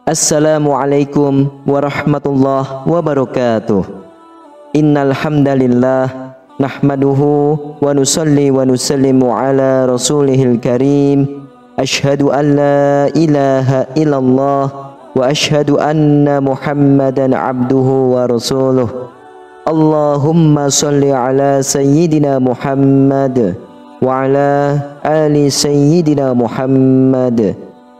Assalamualaikum warahmatullahi wabarakatuh. Innal hamdalillah nahmaduhu wa nusalli wa nusallimu ala rasulihil karim. Ashhadu an la ilaha illallah wa ashhadu anna Muhammadan abduhu wa rasuluh. Allahumma salli ala sayyidina Muhammad wa ala ali sayyidina Muhammad.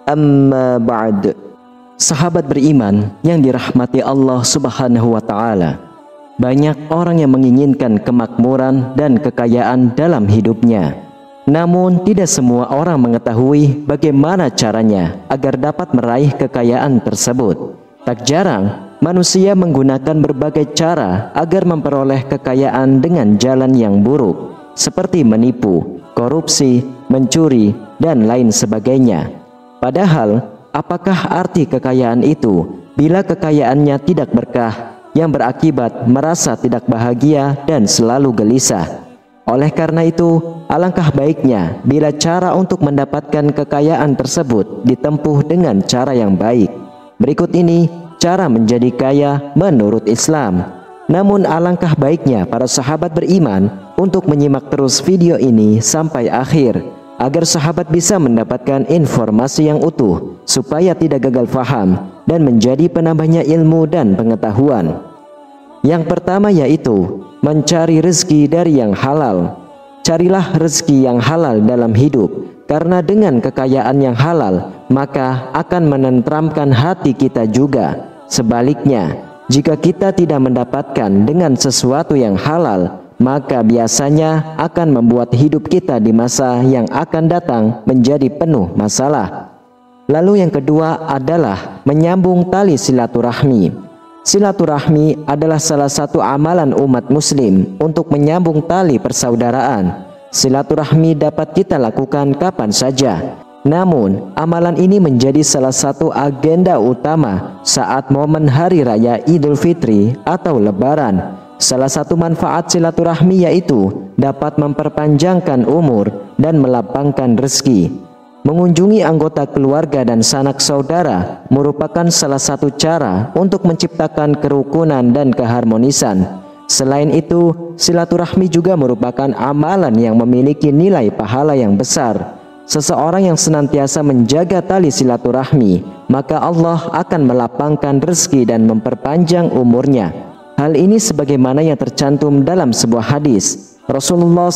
Amma ba'd. Sahabat beriman yang dirahmati Allah Subhanahu wa taala, banyak orang yang menginginkan kemakmuran dan kekayaan dalam hidupnya. Namun tidak semua orang mengetahui bagaimana caranya agar dapat meraih kekayaan tersebut. Tak jarang manusia menggunakan berbagai cara agar memperoleh kekayaan dengan jalan yang buruk, seperti menipu, korupsi, mencuri, dan lain sebagainya. Padahal, apakah arti kekayaan itu bila kekayaannya tidak berkah, yang berakibat merasa tidak bahagia dan selalu gelisah? Oleh karena itu, alangkah baiknya bila cara untuk mendapatkan kekayaan tersebut ditempuh dengan cara yang baik. Berikut ini cara menjadi kaya menurut Islam. Namun alangkah baiknya para sahabat beriman untuk menyimak terus video ini sampai akhir, agar sahabat bisa mendapatkan informasi yang utuh, supaya tidak gagal faham dan menjadi penambahnya ilmu dan pengetahuan. Yang pertama yaitu mencari rezeki dari yang halal. Carilah rezeki yang halal dalam hidup, karena dengan kekayaan yang halal maka akan menenteramkan hati kita juga. Sebaliknya, jika kita tidak mendapatkan dengan sesuatu yang halal, maka biasanya akan membuat hidup kita di masa yang akan datang menjadi penuh masalah. Lalu yang kedua adalah menyambung tali silaturahmi. Silaturahmi adalah salah satu amalan umat muslim untuk menyambung tali persaudaraan. Silaturahmi dapat kita lakukan kapan saja. Namun, amalan ini menjadi salah satu agenda utama saat momen Hari Raya Idul Fitri atau Lebaran. Salah satu manfaat silaturahmi yaitu dapat memperpanjangkan umur dan melapangkan rezeki. Mengunjungi anggota keluarga dan sanak saudara merupakan salah satu cara untuk menciptakan kerukunan dan keharmonisan. Selain itu, silaturahmi juga merupakan amalan yang memiliki nilai pahala yang besar. Seseorang yang senantiasa menjaga tali silaturahmi, maka Allah akan melapangkan rezeki dan memperpanjang umurnya. Hal ini sebagaimana yang tercantum dalam sebuah hadis. Rasulullah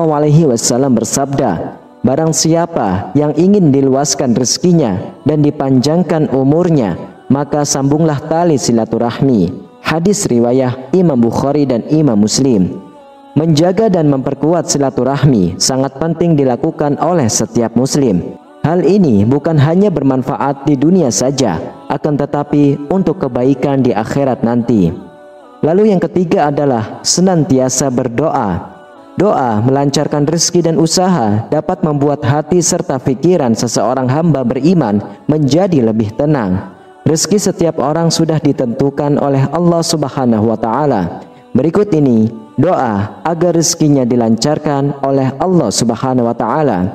SAW bersabda, barang siapa yang ingin diluaskan rezekinya dan dipanjangkan umurnya, maka sambunglah tali silaturahmi. Hadis riwayah Imam Bukhari dan Imam Muslim. Menjaga dan memperkuat silaturahmi sangat penting dilakukan oleh setiap muslim. Hal ini bukan hanya bermanfaat di dunia saja, akan tetapi untuk kebaikan di akhirat nanti. Lalu yang ketiga adalah senantiasa berdoa. Doa melancarkan rezeki dan usaha dapat membuat hati serta pikiran seseorang hamba beriman menjadi lebih tenang. Rezeki setiap orang sudah ditentukan oleh Allah Subhanahu wa taala. Berikut ini doa agar rezekinya dilancarkan oleh Allah Subhanahu wa taala.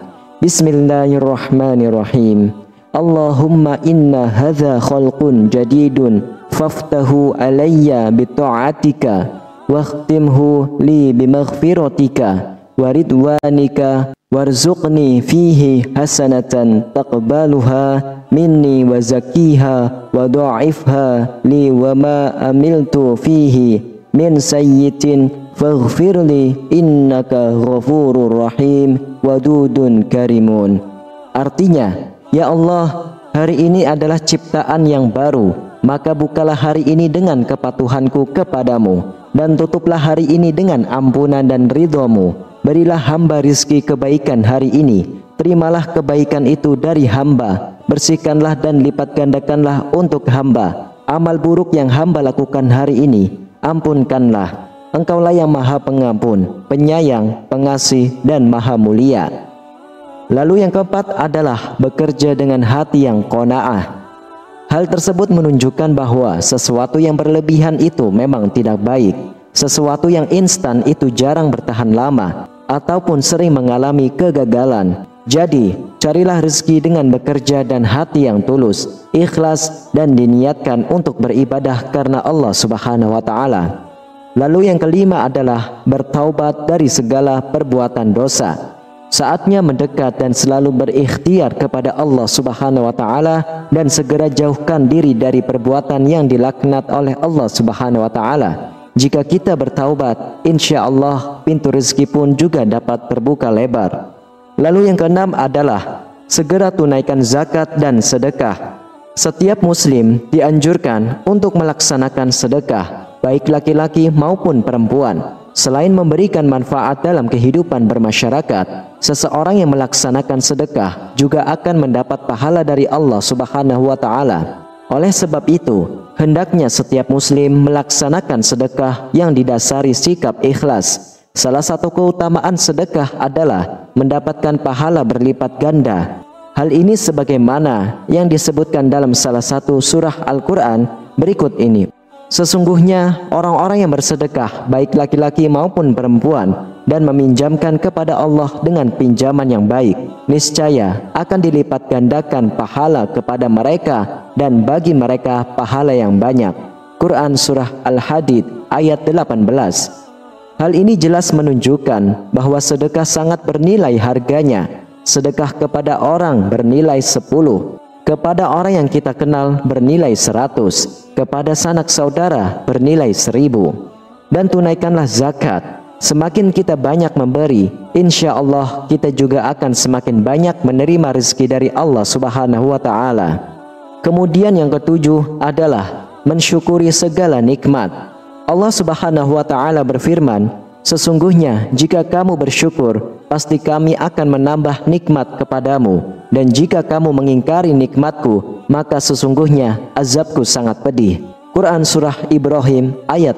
Bismillahirrahmanirrahim. Allahumma inna hadza khalqun jadidun faftahu alayya bita'atika wakhtimhu li bimaghfiratika waridwanika warzuqni fihi hasanatan taqbaluha minni wa zakiha wa dha'ifha li wa ma amiltu fihi min sayyitin faghfirli innaka ghafurur rahim wadudun karimun. Artinya, ya Allah, hari ini adalah ciptaan yang baru, maka bukalah hari ini dengan kepatuhanku kepadamu, dan tutuplah hari ini dengan ampunan dan ridhomu. Berilah hamba rizki kebaikan hari ini, terimalah kebaikan itu dari hamba, bersihkanlah dan lipat gandakanlah untuk hamba amal buruk yang hamba lakukan hari ini, ampunkanlah. Engkaulah yang maha pengampun, penyayang, pengasih, dan maha mulia. Lalu yang keempat adalah bekerja dengan hati yang qanaah. Hal tersebut menunjukkan bahwa sesuatu yang berlebihan itu memang tidak baik. Sesuatu yang instan itu jarang bertahan lama ataupun sering mengalami kegagalan. Jadi, carilah rezeki dengan bekerja dan hati yang tulus, ikhlas dan diniatkan untuk beribadah karena Allah Subhanahu wa taala. Lalu yang kelima adalah bertaubat dari segala perbuatan dosa. Saatnya mendekat dan selalu berikhtiar kepada Allah Subhanahu wa taala dan segera jauhkan diri dari perbuatan yang dilaknat oleh Allah Subhanahu wa taala. Jika kita bertaubat, insya Allah pintu rezeki pun juga dapat terbuka lebar. Lalu yang keenam adalah segera tunaikan zakat dan sedekah. Setiap muslim dianjurkan untuk melaksanakan sedekah, baik laki-laki maupun perempuan. Selain memberikan manfaat dalam kehidupan bermasyarakat, seseorang yang melaksanakan sedekah juga akan mendapat pahala dari Allah Subhanahu wa taala. Oleh sebab itu, hendaknya setiap muslim melaksanakan sedekah yang didasari sikap ikhlas. Salah satu keutamaan sedekah adalah mendapatkan pahala berlipat ganda. Hal ini sebagaimana yang disebutkan dalam salah satu surah Al-Quran berikut ini. Sesungguhnya orang-orang yang bersedekah, baik laki-laki maupun perempuan, dan meminjamkan kepada Allah dengan pinjaman yang baik, niscaya akan dilipat gandakan pahala kepada mereka dan bagi mereka pahala yang banyak. Quran Surah Al-Hadid ayat 18. Hal ini jelas menunjukkan bahwa sedekah sangat bernilai harganya. Sedekah kepada orang bernilai 10, kepada orang yang kita kenal bernilai 100, kepada sanak saudara bernilai 1000. Dan tunaikanlah zakat. Semakin kita banyak memberi, insya Allah kita juga akan semakin banyak menerima rezeki dari Allah Subhanahu wa taala. Kemudian yang ketujuh adalah mensyukuri segala nikmat. Allah Subhanahu wa taala berfirman, sesungguhnya jika kamu bersyukur, pasti kami akan menambah nikmat kepadamu, dan jika kamu mengingkari nikmatku, maka sesungguhnya azabku sangat pedih. Quran Surah Ibrahim ayat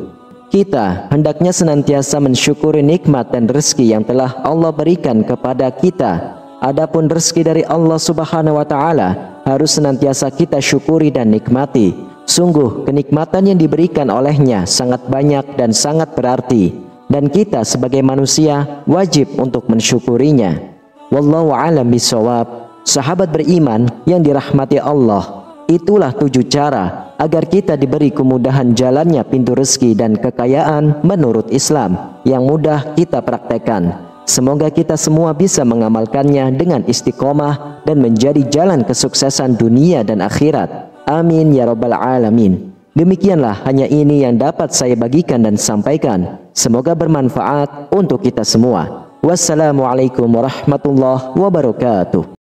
7. Kita hendaknya senantiasa mensyukuri nikmat dan rezeki yang telah Allah berikan kepada kita. Adapun rezeki dari Allah Subhanahu wa taala harus senantiasa kita syukuri dan nikmati. Sungguh kenikmatan yang diberikan olehnya sangat banyak dan sangat berarti, dan kita sebagai manusia wajib untuk mensyukurinya. Wallahu a'lam bishawab. Sahabat beriman yang dirahmati Allah, itulah 7 cara agar kita diberi kemudahan jalannya pintu rezeki dan kekayaan menurut Islam yang mudah kita praktekkan. Semoga kita semua bisa mengamalkannya dengan istiqomah dan menjadi jalan kesuksesan dunia dan akhirat. Amin ya rabbal alamin. Demikianlah hanya ini yang dapat saya bagikan dan sampaikan. Semoga bermanfaat untuk kita semua. Wassalamualaikum warahmatullahi wabarakatuh.